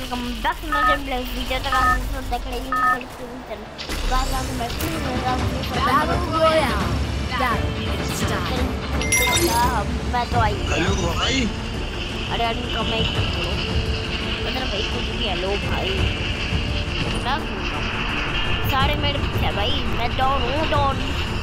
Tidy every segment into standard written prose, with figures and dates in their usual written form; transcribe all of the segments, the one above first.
से कम 10 मिनट में वीडियो तक आप देख रहे हैं। मैं तो आई भाई। अरे इनका मैं मतलब भाई कुछ भी हेलो भाई मैं सारे मेरे पीछे भाई मैं डाउन हूँ डाउन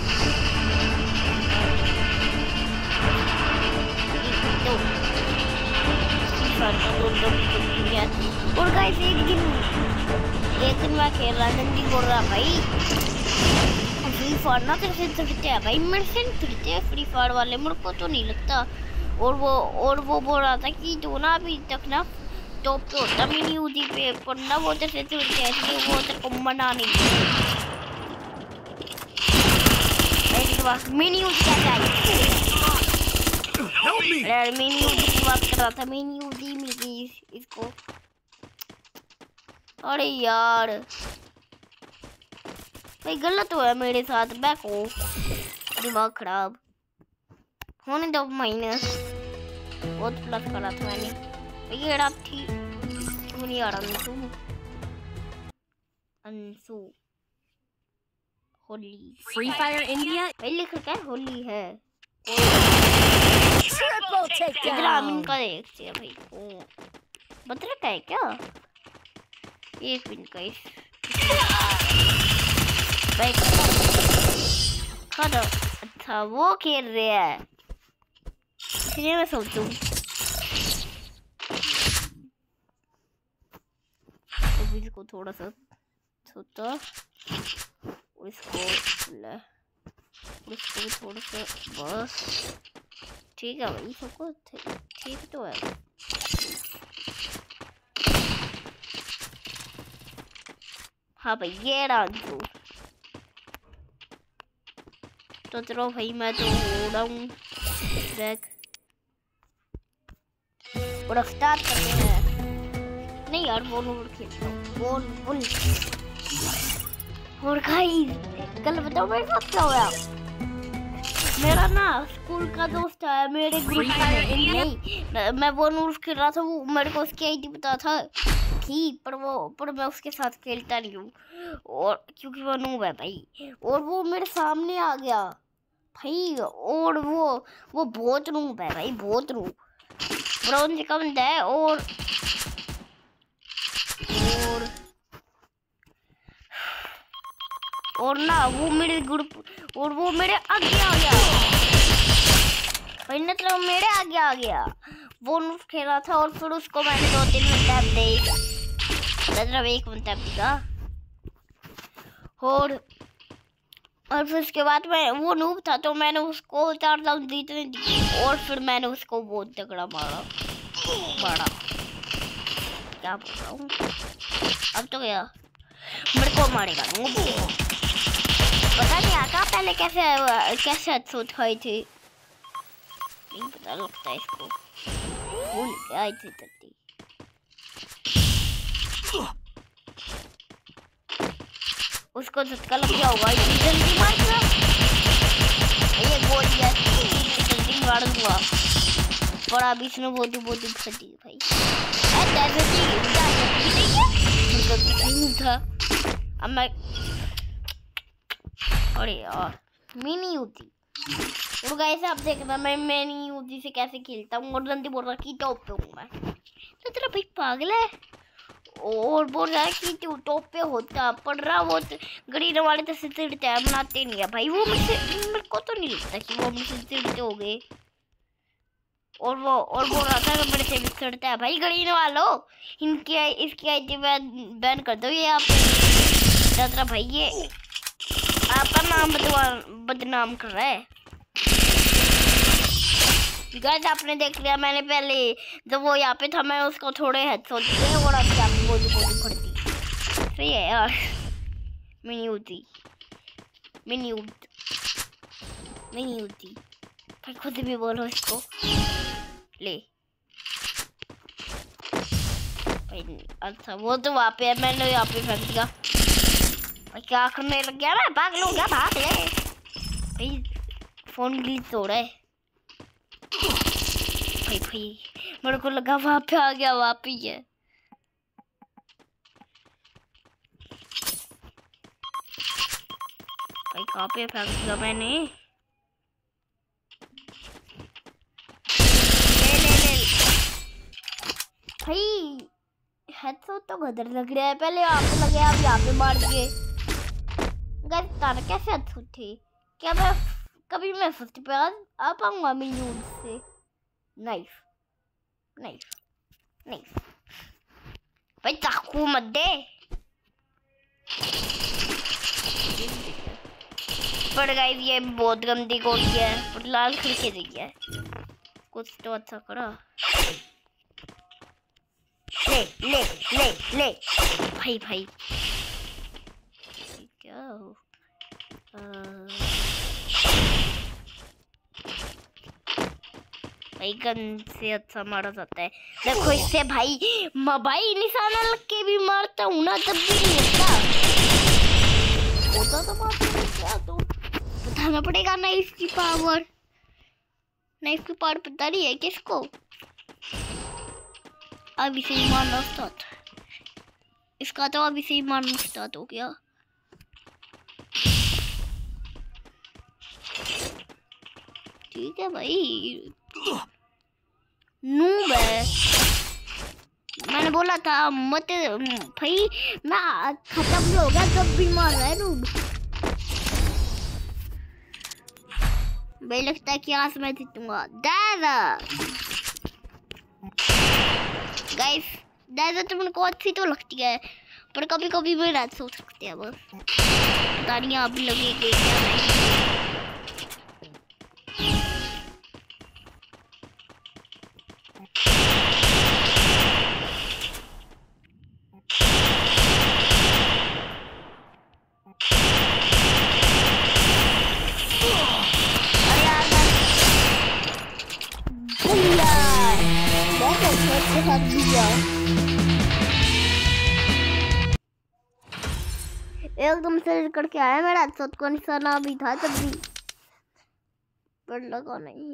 और गाइस एक दिन मैं खेल रहा नंदी बोल रहा भाई फ्री फायर ना तेरे से थकते हैं भाई मेरे से थकते हैं फ्री फायर वाले मेरे को तो नहीं लगता। और वो बोल रहा था कि जो ना अभी तक ना टॉप पे होता मिनी यूजी पे पर ना वो तेरे से थकते हैं इसलिए वो तेरे को मना नहीं मिनी यूजी क्या चाहिए यार मिनी यूजी की बात कर रहा था मिनी यूजी मिल गई इसको। अरे यार भाई गलत हुआ मेरे साथ बैक हो दिमाग खराब होने दो माइनस बहुत प्लस करा था मैंने ये रात थी क्यों नहीं आ रहा Anshu Holi free fire India भाई लिख रखा है होली है ट्रिपल टेकडाउन ग्रामीण का देखते हैं भाई ओ बता रखा है क्या एक मिनट का भाई खड़ा अच्छा वो खेल रहे हैं इसलिए मैं सोचूं तो इसको थोड़ा सा छोटा और इसको थोड़ा सा बस ठीक है भाई सबको ठीक तो है। हाँ भाई ये डांसू तो चलो भाई मैं तो उड़ा हूँ बैक और स्टार्ट करते हैं। नहीं यार वो नूर खेलता हूँ वो और गाइस कल बताओ मेरे साथ क्या हुआ मेरा ना स्कूल का दोस्त है मेरे ग्रुप में नहीं मैं वो नूर खेल रहा था वो मेरे को उसकी आईडी पता था थी पर मैं उसके साथ खेलता नहीं हूँ और क्योंकि वो नूब है भाई और वो मेरे सामने आ गया भाई और वो बहुत नूब है भाई बहुत नूब ब्रॉन्ज का बंदा है और ना वो मेरे ग्रुप और वो मेरे आगे आ गया भाई मतलब मेरे आगे आ गया वो नूब खेला था और फिर उसको मैंने 2-3 मिनट देगा मतलब 1 मिनट दिया और फिर उसके बाद मैं वो नूब था तो मैंने उसको 4 राउंड जीतने दिए और फिर मैंने उसको बहुत तगड़ा मारा क्या बोल रहा हूँ अब तो गया मेरे को मारेगा नूब पता नहीं आका पहले कैसे अटसूट खाई थी नहीं पता लगता है इसको भूल गया थी जल्दी उसको झटका लग गया होगा जल्दी मार ये गोल जल्दी मार दूंगा पर अभी इसने बहुत फटी भाई नहीं था अब मैं अरे यार मिनी यूजी और गाइस आप देखना मैं मिनी यूजी से कैसे खेलता हूँ और जल्दी बोल रहा कि टॉप पे हूँ मैं तो तेरा भाई पागल है और बोल रहा है कि तू टॉप पे होता पढ़ रहा वो गरीब वाले तो चिड़ते हैं बनाते नहीं है भाई वो मेरे को तो नहीं लगता कि वो मुझसे चिड़ते हो गए और बोल रहा था मेरे से भी चिड़ता है भाई गरीब वालों इसकी आईडी बैन कर दो ये आप दादा भाई ये आपका नाम बदनाम कर रहा है गाइस आपने देख लिया मैंने पहले जब वो यहाँ पे था मैं उसको थोड़े हेडशॉट दिए और अब क्या बोली पड़ती सही है यार मिनी यूटी भाई खुद भी बोलो इसको ले भाई अच्छा वो तो वहाँ पे है मैंने यहाँ पे फेंक दिया भाई क्या करने लग गया मैं भाग लूंगा भाग ले भाई फोन ग्लिच हो रहा है भाई मेरे को लगा वहाँ पे आ गया वहाँ पे ही है भाई कहाँ पे फेंक दिया मैंने? ले भाई, हेडशॉट तो गदर लग रहा है। पहले यहाँ पे लगे, आप यहाँ पे मार दिए। गाइस तारा कैसे हेडशॉट थी? क्या मैं कभी मैं फर्स्ट पे आ पाऊंगा मिलियन से? नाइफ नाइफ नाइफ भाई, चाकू मत दे। पर गाइस ये बहुत गंदी गोली है और लाल खिड़की दी है। कुछ तो अच्छा करो। ले ले ले ले भाई भाई, क्या हो? भाई गन से अच्छा मारा जाता है। देखो इससे भाई भाई निशाना लग के भी मारता हूँ ना, तब भी नहीं लगता। होता तो मारता क्या तो बताना पड़ेगा। नाइफ की पावर पता नहीं है किसको। अभी से ही मारना स्टार्ट, इसका तो अभी से ही मारना स्टार्ट हो गया। ठीक है भाई, नूब है। मैंने बोला था मत भाई, मैं खत्म भी हो गया तब भी मार रहा है नूब भाई। लगता है कि आज मैं जीतूंगा। गाइस दादा तो मेरे को अच्छी तो लगती है, पर कभी कभी मैं रात सो सकती है बस। पता नहीं आप भी लगेगी क्या नहीं। एकदम से करके आया मेरा हाथ को निशाना भी था तब भी, पर लगा नहीं।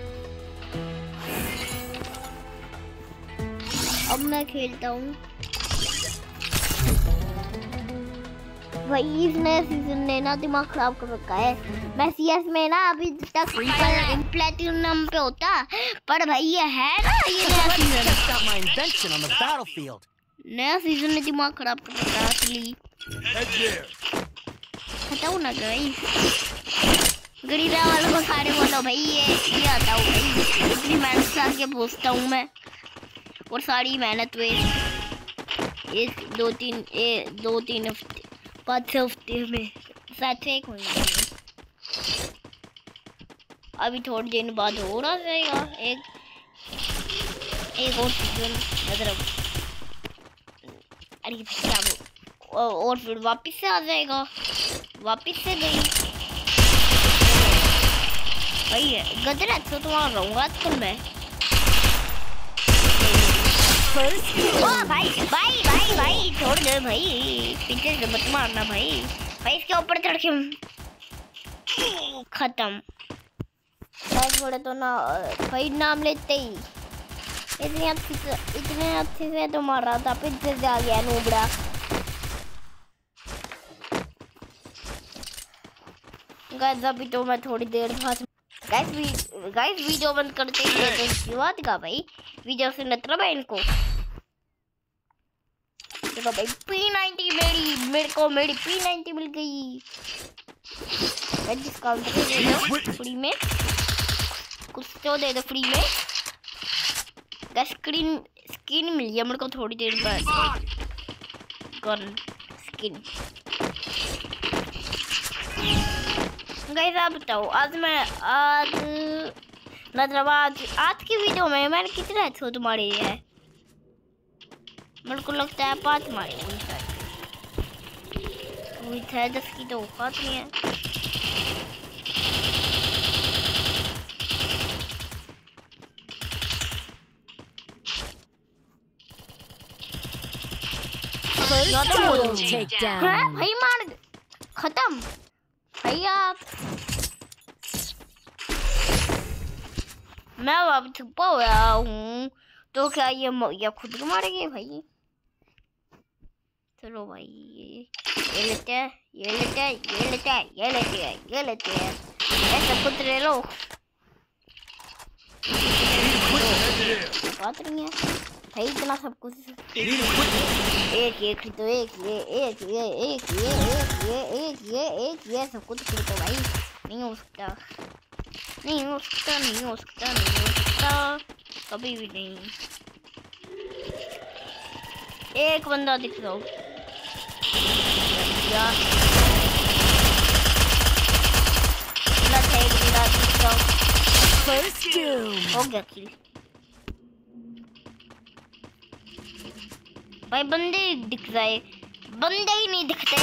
अब मैं खेलता हूँ भाई। इस नए सीजन ने ना दिमाग खराब कर रखा है। मैं सीएस में ना अभी तक प्लेटिनम पे होता, पर भाई ये है ना ये नया सीजन ने दिमाग खराब कर रखा है असली। बताओ ना गाइस, गरीबा वालों को सारे बोलो भाई ये आता हूँ भाई। इतनी मेहनत से आके पहुँचता हूँ मैं, और सारी मेहनत वे दो तीन हफ्ते 5 हफ्ते में 7 महीने। अभी थोड़े दिन बाद हो रहा जाएगा एक और सीजन, मतलब अरे क्या और फिर वापस से आ जाएगा, वापस से गई भाई। गदरा तो तुम्हारा रहूंगा आजकल मैं। ओ भाई भाई भाई भाई छोड़ दे भाई, पीछे से मत मारना भाई। भाई इसके ऊपर चढ़ के खत्म। थोड़े तो ना भाई नाम लेते ही इतने अच्छे से तो मार रहा था, पीछे से आ गया नूबड़ा। गाइस अभी तो मैं थोड़ी देर बाद गाइस वीडियो बंद करते ही तो इसकी बात का भाई, वीडियो से मतलब है इनको। देखो भाई P90 मेरी P90 मिल गई। डिस्काउंट दे दो फ्री में, कुछ तो दे दो फ्री में। स्किन मिल गया मेरे को थोड़ी देर बाद, गन स्किन। गाइस आप बताओ आज मतलब आज की वीडियो में मैंने कितने अच्छे तुम्हारे है? मेरे को लगता है 5 मारे है, 10 की तो औकात नहीं है। भाई मार खत्म भैया। मैं अब छुपा हुआ हूँ तो क्या ये खुद को मारेंगे भाई? चलो भाई ये लेते हैं, ये लेते हैं, ये लेते हैं, ये लेते हैं, ये लेते हैं, ऐसा कुछ ले लो। बात नहीं है भाई, इतना सब कुछ एक खरीदो, एक सब कुछ खरीदो भाई। नहीं हो सकता, नहीं हो सकता, नहीं हो सकता, नहीं हो सकता, कभी भी नहीं। एक बंदा दिख रहा हो हो गया किल भाई। बंदे दिख रहे, बंदे ही नहीं दिखते।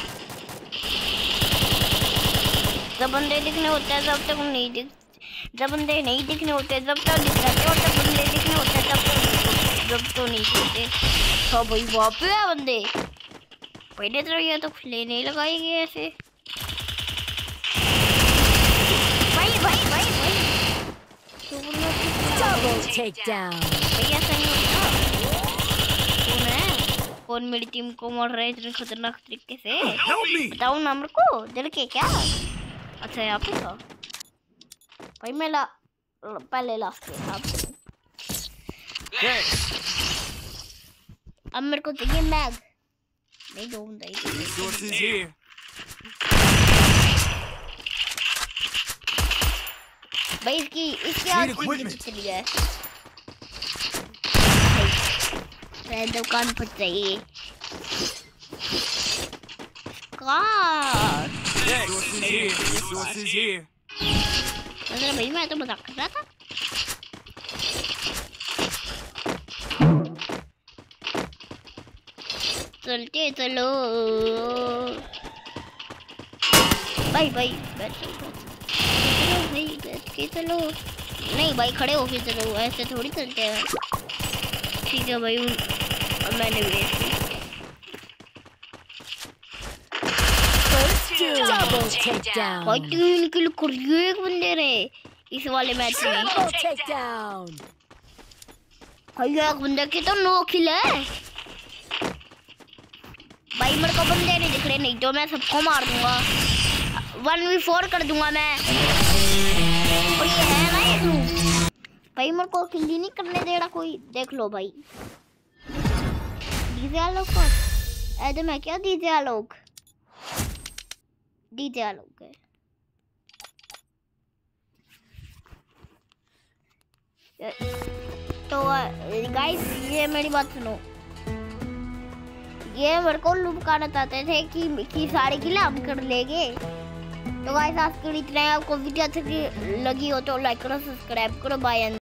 जब बंदे दिखने होते हैं तब तक नहीं दिख, जब बंदे नहीं दिखने होते जब तक दिख जाते, और जब बंदे दिखने होते हैं जब तो नहीं दिखते। तो भाई वहाँ पे है बंदे, पहले तो ये तो खुले नहीं लगाएंगे ऐसे। भाई भाई भाई भाई Double takedown. भाई ऐसा नहीं होता। कौन है, कौन मेरी टीम को मार रहा है इतने खतरनाक तरीके से? बताओ ना मेरे को, दिल के क्या? अच्छा यहाँ पे था भाई, मैं पहले लास्ट में था। अब मेरे को चाहिए मैग, नहीं दूंगा भाई। इसकी आवाज़ चली है दुकान पर चाहिए कार। भाई मैं तो मजाक कर रहा था। चलते चलो भाई, भाई बैठ भाई, बैठ के चलो। नहीं भाई खड़े होके चलो, ऐसे थोड़ी चलते हैं। ठीक है भाई, मैंने भी भाई 3 किल कर लिए एक बंदे ने इस वाले मैच में। भाई एक बंदे के तो 9 किल है भाई। मेरे को बंदे नहीं दिख रहे, नहीं तो मैं सबको मार दूंगा, 1v4 कर दूंगा मैं। और ये है ना ये भाई, मेरे को किल ही नहीं करने दे रहा कोई। देख लो भाई, डीजे आलोक को ऐसे मैं क्या, डीजे आलोक, डीजे आलोक है। तो गाइस ये मेरी बात सुनो, ये मेरे को लुभाना चाहते थे कि सारे किल हम कर लेंगे। तो गाइस आज के लिए इतना है। आपको वीडियो अच्छी लगी हो तो लाइक करो, सब्सक्राइब करो। बाय।